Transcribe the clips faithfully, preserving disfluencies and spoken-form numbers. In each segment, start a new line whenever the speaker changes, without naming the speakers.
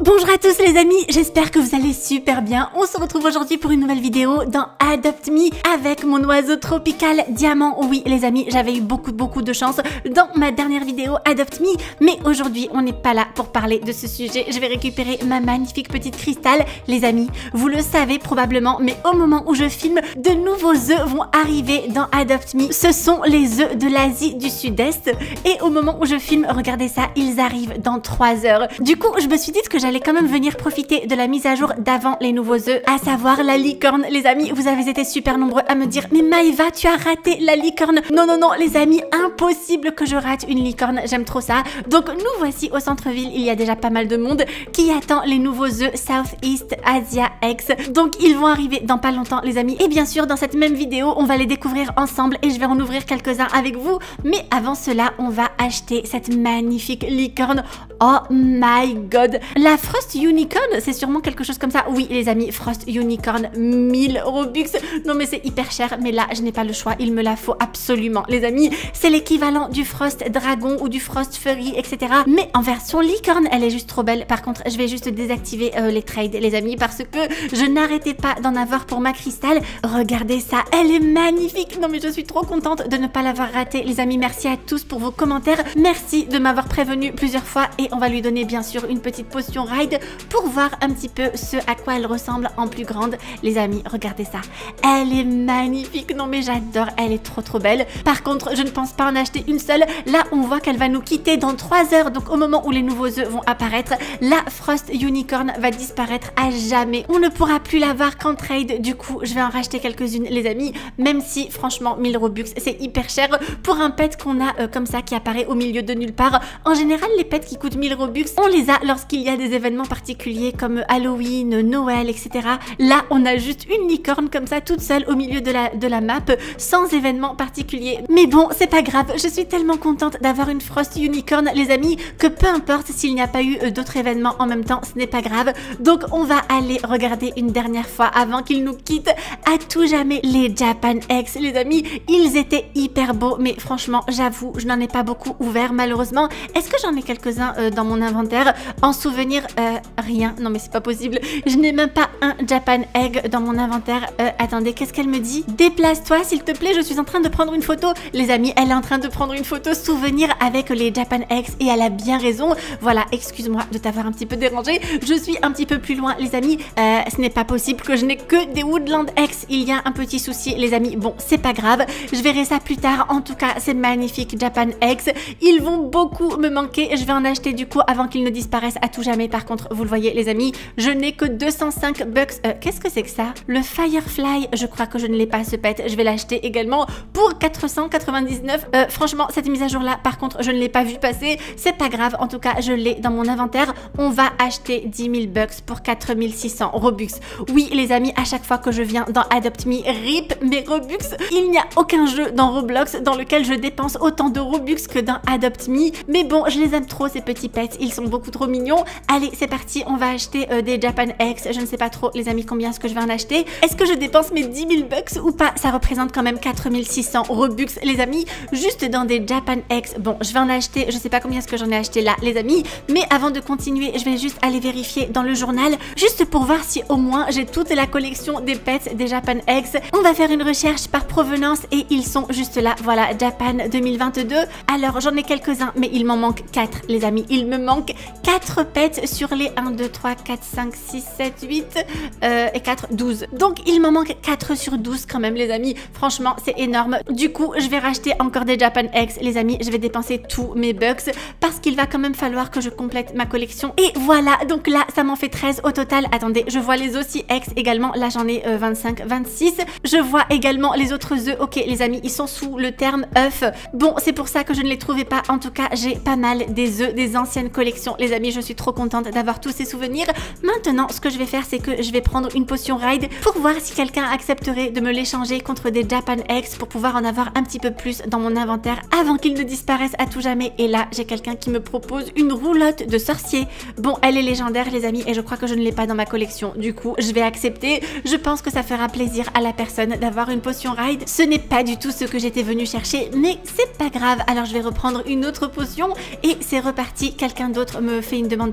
Bonjour à tous les amis, j'espère que vous allez super bien. On se retrouve aujourd'hui pour une nouvelle vidéo dans Adopt Me avec mon oiseau tropical Diamant. Oui les amis, j'avais eu beaucoup beaucoup de chance dans ma dernière vidéo Adopt Me, mais aujourd'hui on n'est pas là pour parler de ce sujet. Je vais récupérer ma magnifique petite cristal. Les amis, vous le savez probablement, mais au moment où je filme, de nouveaux œufs vont arriver dans Adopt Me. Ce sont les œufs de l'Asie du Sud-Est et au moment où je filme, regardez ça, ils arrivent dans trois heures. Du coup, je me suis dit que j'allais quand même venir profiter de la mise à jour d'avant les nouveaux œufs, à savoir la licorne. Les amis, vous avez été super nombreux à me dire mais Maëva, tu as raté la licorne. Non non non les amis, impossible que je rate une licorne, j'aime trop ça. Donc nous voici au centre-ville, il y a déjà pas mal de monde qui attend les nouveaux œufs Southeast Asia X. Donc ils vont arriver dans pas longtemps les amis, et bien sûr dans cette même vidéo on va les découvrir ensemble et je vais en ouvrir quelques-uns avec vous. Mais avant cela, on va acheter cette magnifique licorne. Oh my god, la Frost Unicorn, c'est sûrement quelque chose comme ça. Oui les amis, Frost Unicorn, mille Robux. Non mais c'est hyper cher, mais là je n'ai pas le choix, il me la faut absolument les amis. C'est l'équivalent du Frost Dragon ou du Frost Furry, et cetera. Mais en version licorne, elle est juste trop belle. Par contre, je vais juste désactiver euh, les trades les amis, parce que je n'arrêtais pas d'en avoir pour ma cristal. Regardez ça, elle est magnifique. Non mais je suis trop contente de ne pas l'avoir ratée les amis. Merci à tous pour vos commentaires, merci de m'avoir prévenu plusieurs fois, et on va lui donner bien sûr une petite potion ride pour voir un petit peu ce à quoi elle ressemble en plus grande. Les amis, regardez ça, elle est magnifique. Non mais j'adore, elle est trop trop belle. Par contre, je ne pense pas en acheter une seule. Là on voit qu'elle va nous quitter dans trois heures, donc au moment où les nouveaux œufs vont apparaître, la Frost Unicorn va disparaître à jamais. On ne pourra plus la voir qu'en trade. Du coup je vais en racheter quelques-unes les amis, même si franchement mille Robux c'est hyper cher pour un pet qu'on a euh, comme ça, qui apparaît au milieu de nulle part. En général les pets qui coûtent mille Robux, on les a lorsqu'il y a des événements particuliers comme Halloween, Noël, et cetera. Là on a juste une licorne comme ça toute seule au milieu de la, de la map, sans événement particulier. Mais bon, c'est pas grave, je suis tellement contente d'avoir une Frost Unicorn les amis, que peu importe s'il n'y a pas eu euh, d'autres événements en même temps, ce n'est pas grave. Donc on va aller regarder une dernière fois avant qu'ils nous quittent à tout jamais les Japan X les amis. Ils étaient hyper beaux, mais franchement j'avoue je n'en ai pas beaucoup ouvert malheureusement. Est-ce que j'en ai quelques-uns euh, dans mon inventaire? En souvenir, euh, rien. Non mais c'est pas possible, je n'ai même pas un Japan Egg dans mon inventaire. euh, attendez, qu'est-ce qu'elle me dit? Déplace-toi s'il te plaît, je suis en train de prendre une photo. Les amis, elle est en train de prendre une photo souvenir avec les Japan Eggs et elle a bien raison. Voilà, excuse-moi de t'avoir un petit peu dérangé, je suis un petit peu plus loin les amis. euh, ce n'est pas possible que je n'ai que des Woodland X, il y a un petit souci les amis. Bon c'est pas grave, je verrai ça plus tard. En tout cas ces magnifiques Japan Eggs, ils vont beaucoup me manquer. Je vais en acheter du coup avant qu'ils ne disparaissent à tout jamais. Par contre vous le voyez les amis, je n'ai que deux cent cinq bucks. euh, qu'est-ce que c'est que ça? Le Firefly, je crois que je ne l'ai pas ce pet, je vais l'acheter également pour quatre cent quatre-vingt-dix-neuf. euh, franchement cette mise à jour là par contre je ne l'ai pas vu passer, c'est pas grave, en tout cas je l'ai dans mon inventaire. On va acheter dix mille bucks pour quatre mille six cents Robux. Oui les amis, à chaque fois que je viens dans Adopt Me, rip mes Robux, il n'y a aucun jeu dans Roblox dans lequel je dépense autant de Robux que dans Adopt Me. Mais bon, je les aime trop ces petits pets, ils sont beaucoup trop mignons. Allez c'est parti, on va acheter euh, des Japan X. Je ne sais pas trop les amis combien est-ce que je vais en acheter. Est-ce que je dépense mes dix mille bucks ou pas? Ça représente quand même quatre mille six cents Robux les amis, juste dans des Japan X. Bon je vais en acheter, je sais pas combien est-ce que j'en ai acheté là les amis, mais avant de continuer je vais juste aller vérifier dans le journal, juste pour voir si au moins j'ai toute la collection des pets des Japan X. On va faire une recherche par provenance et ils sont juste là, voilà, Japan deux mille vingt-deux. Alors j'en ai quelques-uns mais il m'en manque quatre les amis, il me manque quatre pets sur les un, deux, trois, quatre, cinq, six, sept, huit euh, et quatre, douze. Donc il m'en manque quatre sur douze quand même les amis, franchement c'est énorme. Du coup je vais racheter encore des Japan X les amis, je vais dépenser tous mes bucks parce qu'il va quand même falloir que je complète ma collection. Et voilà, donc là ça m'en fait treize au total. Attendez, je vois les aussi X également, là j'en ai euh, vingt-cinq, vingt-six. Je vois également les autres œufs, ok les amis, ils sont sous le terme œuf. Bon c'est pour ça que je ne les trouvais pas, en tout cas j'ai pas mal des œufs des anciennes collections les amis, je suis trop contente d'avoir tous ces souvenirs. Maintenant ce que je vais faire c'est que je vais prendre une potion ride pour voir si quelqu'un accepterait de me l'échanger contre des Japan X pour pouvoir en avoir un petit peu plus dans mon inventaire avant qu'ils ne disparaissent à tout jamais. Et là j'ai quelqu'un qui me propose une roulotte de sorcier. Bon elle est légendaire les amis et je crois que je ne l'ai pas dans ma collection, du coup je vais accepter. Je pense que ça fera plaisir à la personne d'avoir une potion ride. Ce n'est pas du tout ce que j'étais venue chercher, mais c'est pas grave. Alors je vais reprendre une autre potion et c'est reparti. Quelqu'un d'autre me fait une demande de trade,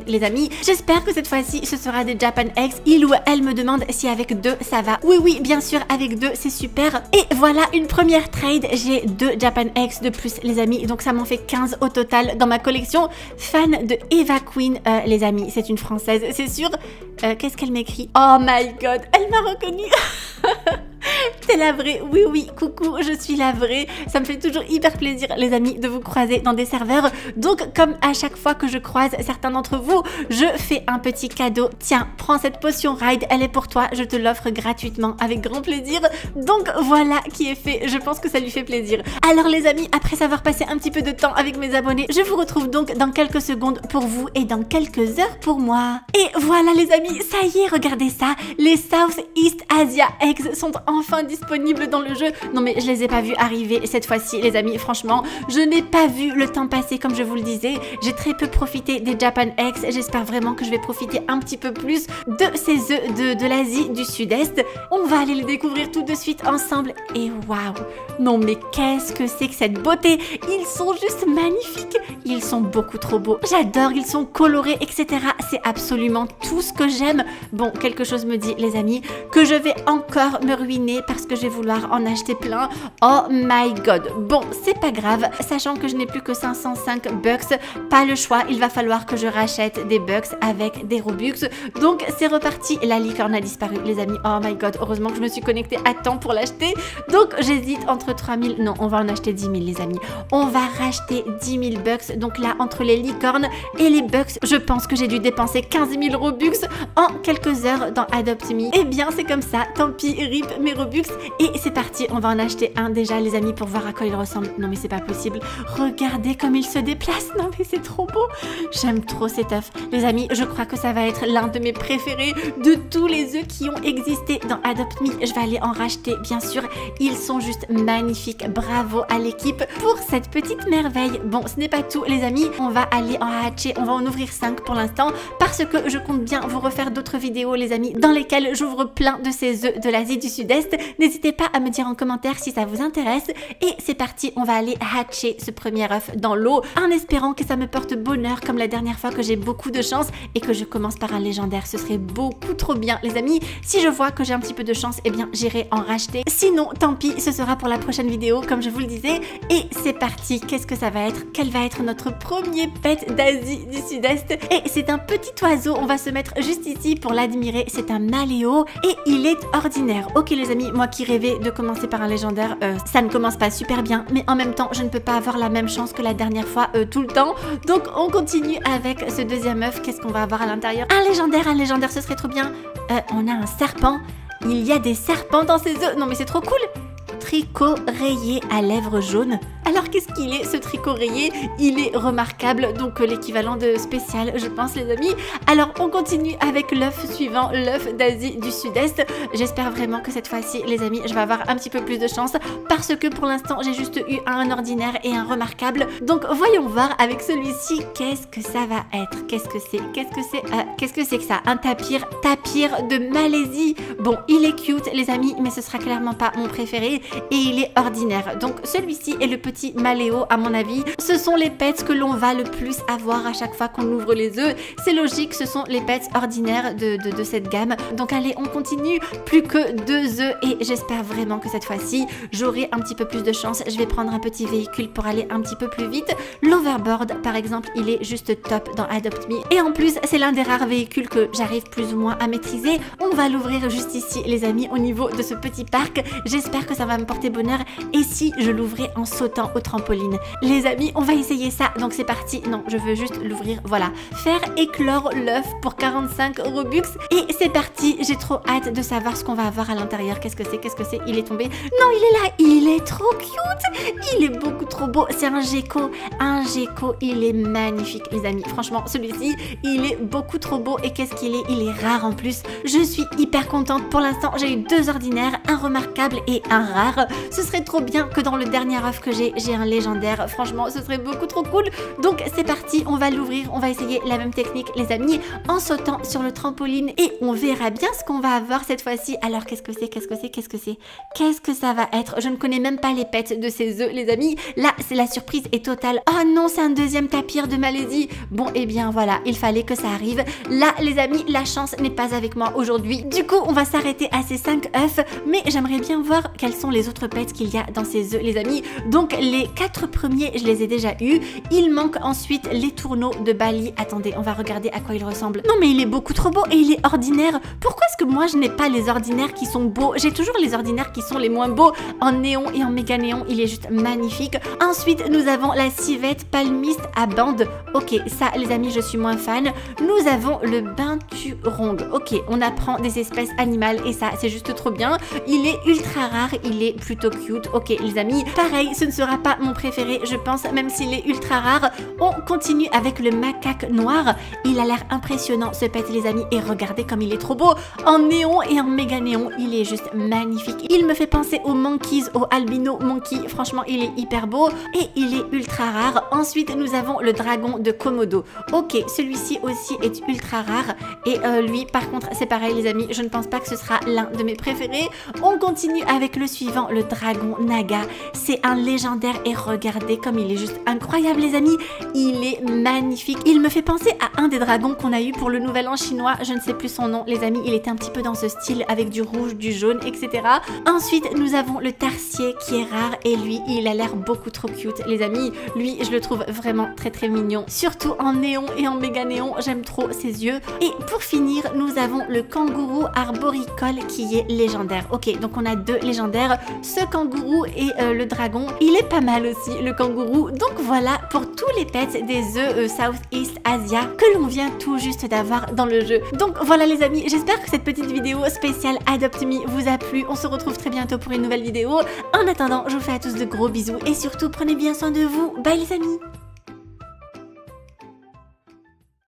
les amis. J'espère que cette fois-ci ce sera des Japan X. Il ou elle me demande si avec deux ça va. Oui oui bien sûr avec deux c'est super. Et voilà une première trade, j'ai deux Japan X de plus les amis, donc ça m'en fait quinze au total dans ma collection. Fan de Eva Queen euh, les amis, c'est une française c'est sûr. Euh, Qu'est-ce qu'elle m'écrit? Oh my god, elle m'a reconnue. C'est la vraie, oui oui, coucou, je suis la vraie. Ça me fait toujours hyper plaisir les amis de vous croiser dans des serveurs. Donc comme à chaque fois que je croise certains d'entre vous, je fais un petit cadeau. Tiens, prends cette potion ride, elle est pour toi, je te l'offre gratuitement avec grand plaisir. Donc voilà qui est fait, je pense que ça lui fait plaisir. Alors les amis, après avoir passé un petit peu de temps avec mes abonnés, je vous retrouve donc dans quelques secondes pour vous et dans quelques heures pour moi. Et voilà les amis, ça y est, regardez ça, les Southeast Asia Eggs sont enfin disponibles dans le jeu. Non mais je les ai pas vus arriver cette fois-ci les amis, franchement je n'ai pas vu le temps passer comme je vous le disais. J'ai très peu profité des Japan X, j'espère vraiment que je vais profiter un petit peu plus de ces œufs de, de l'Asie du Sud-Est. On va aller les découvrir tout de suite ensemble et waouh, non mais qu'est-ce que c'est que cette beauté, ils sont juste magnifiques, ils sont beaucoup trop beaux, j'adore, ils sont colorés etc, c'est absolument tout ce que j'aime. Bon, quelque chose me dit les amis que je vais encore me ruiner parce que je vais vouloir en acheter plein. Oh my god. Bon, c'est pas grave, sachant que je n'ai plus que cinq cent cinq bucks, pas le choix, il va falloir que je rachète des bucks avec des Robux. Donc c'est reparti, la licorne a disparu les amis. Oh my god, heureusement que je me suis connectée à temps pour l'acheter. Donc j'hésite entre trois mille, non, on va en acheter dix mille les amis. On va racheter dix mille bucks. Donc là, entre les licornes et les bucks, je pense que j'ai dû dépenser quinze mille Robux en quelques heures dans Adopt Me. Eh bien c'est comme ça, tant pis, rip mes Robux. Et c'est parti, on va en acheter un déjà les amis pour voir à quoi il ressemble. Non mais c'est pas possible, regardez comme il se déplace, non mais c'est trop beau. J'aime trop cet œuf les amis, je crois que ça va être l'un de mes préférés de tous les œufs qui ont existé dans Adopt Me. Je vais aller en racheter bien sûr, ils sont juste magnifiques, bravo à l'équipe pour cette petite merveille. Bon ce n'est pas tout les amis, on va aller en hatcher, on va en ouvrir cinq pour l'instant parce que je compte bien vous refaire d'autres vidéos les amis dans lesquelles j'ouvre plein de ces œufs de l'Asie du Sud-Est. N'hésitez pas à me dire en commentaire si ça vous intéresse. Et c'est parti, on va aller hatcher ce premier œuf dans l'eau en espérant que ça me porte bonheur comme la dernière fois, que j'ai beaucoup de chance et que je commence par un légendaire. Ce serait beaucoup trop bien les amis. Si je vois que j'ai un petit peu de chance, eh bien j'irai en racheter. Sinon, tant pis, ce sera pour la prochaine vidéo comme je vous le disais. Et c'est parti, qu'est-ce que ça va être? Quel va être notre premier pet d'Asie du Sud-Est? Et c'est un petit oiseau, on va se mettre juste ici pour l'admirer. C'est un maléo et il est ordinaire. Ok les amis, moi qui rêvais de commencer par un légendaire, euh, ça ne commence pas super bien, mais en même temps je ne peux pas avoir la même chance que la dernière fois euh, tout le temps. Donc on continue avec ce deuxième œuf. Qu'est-ce qu'on va avoir à l'intérieur? Un légendaire, un légendaire ce serait trop bien. euh, On a un serpent, il y a des serpents dans ces œufs, non mais c'est trop cool. Tricot rayé à lèvres jaunes. Alors qu'est-ce qu'il est ce tricot rayé? Il est remarquable, donc euh, l'équivalent de spécial je pense les amis. Alors on continue avec l'œuf suivant, l'œuf d'Asie du Sud-Est. J'espère vraiment que cette fois-ci les amis je vais avoir un petit peu plus de chance parce que pour l'instant j'ai juste eu un ordinaire et un remarquable. Donc voyons voir avec celui-ci qu'est-ce que ça va être. Qu'est-ce que c'est? Qu'est-ce que c'est euh, Qu'est-ce que c'est que ça? Un tapir, tapir de Malaisie. Bon il est cute les amis mais ce sera clairement pas mon préféré et il est ordinaire. Donc celui-ci est le petit maléo à mon avis. Ce sont les pets que l'on va le plus avoir à chaque fois qu'on ouvre les œufs. C'est logique, ce sont les pets ordinaires de, de, de cette gamme. Donc allez, on continue. Plus que deux œufs et j'espère vraiment que cette fois-ci, j'aurai un petit peu plus de chance. Je vais prendre un petit véhicule pour aller un petit peu plus vite. L'Overboard, par exemple, il est juste top dans Adopt Me. Et en plus, c'est l'un des rares véhicules que j'arrive plus ou moins à maîtriser. On va l'ouvrir juste ici, les amis, au niveau de ce petit parc. J'espère que ça va me porter bonheur. Et si je l'ouvrais en sautant au trampoline? Les amis, on va essayer ça. Donc c'est parti. Non, je veux juste l'ouvrir. Voilà. Faire éclore l'œuf pour quarante-cinq Robux. Et c'est parti. J'ai trop hâte de savoir ce qu'on va avoir à l'intérieur. Qu'est-ce que c'est? Qu'est-ce que c'est? Il est tombé. Non, il est là. Il est trop cute. Il est beaucoup trop beau. C'est un gecko. Un gecko. Il est magnifique, les amis. Franchement, celui-ci, il est beaucoup trop beau. Et qu'est-ce qu'il est? Il est rare en plus. Je suis hyper contente. Pour l'instant, j'ai eu deux ordinaires, un remarquable et un rare. légendaire. Ce serait trop bien que dans le dernier offre que j'ai, j'ai un légendaire. Franchement, ce serait beaucoup trop cool. Donc c'est parti, on va l'ouvrir, on va essayer la même technique les amis, en sautant sur le trampoline et on verra bien ce qu'on va avoir cette fois-ci. Alors qu'est-ce que c'est, qu'est-ce que c'est, qu'est-ce que c'est, qu'est-ce que ça va être? Je ne connais même pas les pets de ces œufs les amis. Là c'est la surprise est totale. Oh non, c'est un deuxième tapir de Malaisie. Bon et eh bien voilà, il fallait que ça arrive. Là les amis, la chance n'est pas avec moi aujourd'hui. Du coup on va s'arrêter à ces cinq œufs, mais j'aimerais bien voir quels sont les autres pets qu'il y a dans ces œufs les amis. Donc les quatre premiers je les ai déjà eus. Il manque ensuite les tourneaux de Bali. Attendez, on va regarder à quoi il ressemble. Non mais il est beaucoup trop beau et il est ordinaire. Pourquoi est-ce que moi je n'ai pas les ordinaires qui sont beaux? J'ai toujours les ordinaires qui sont les moins beaux. En néon et en méga néon, il est juste magnifique. Ensuite nous avons la civette palmiste à bande. Ok, ça les amis je suis moins fan. Nous avons le binturong. Ok, on apprend des espèces animales et ça c'est juste trop bien. Il est ultra rare, il est plutôt cute. Ok les amis, pareil ce ne sera pas mon préféré je pense, même s'il est ultra rare. On continue avec le macaque noir. Il a l'air impressionnant ce pet les amis et regardez comme il est trop beau. En néon et en méga néon, il est juste magnifique. Il me fait penser aux monkeys, au albino monkey. Franchement il est hyper beau et il est ultra rare. Ensuite nous avons le dragon de Komodo. Ok, celui-ci aussi est ultra rare et euh, lui par contre c'est pareil les amis, je ne pense pas que ce sera l'un de mes préférés. On continue avec le suivant, le dragon naga. C'est un légendaire et regardez comme il est juste incroyable les amis. Il est magnifique. Il me fait penser à un des dragons qu'on a eu pour le nouvel an chinois. Je ne sais plus son nom les amis. Il était un petit peu dans ce style avec du rouge, du jaune, et cetera. Ensuite nous avons le tarsier qui est rare et lui il a l'air beaucoup trop cute les amis. Lui je le trouve vraiment très très mignon. Surtout en néon et en méga néon. J'aime trop ses yeux. Et pour finir nous avons le kangourou arboricole qui est légendaire. Ok donc on a deux légendaires. Ce kangourou et euh, le dragon. Il est pas mal aussi le kangourou. Donc voilà pour tous les pets des œufs euh, Southeast Asia que l'on vient tout juste d'avoir dans le jeu. Donc voilà les amis, j'espère que cette petite vidéo spéciale Adopt Me vous a plu. On se retrouve très bientôt pour une nouvelle vidéo. En attendant, je vous fais à tous de gros bisous et surtout prenez bien soin de vous. Bye les amis.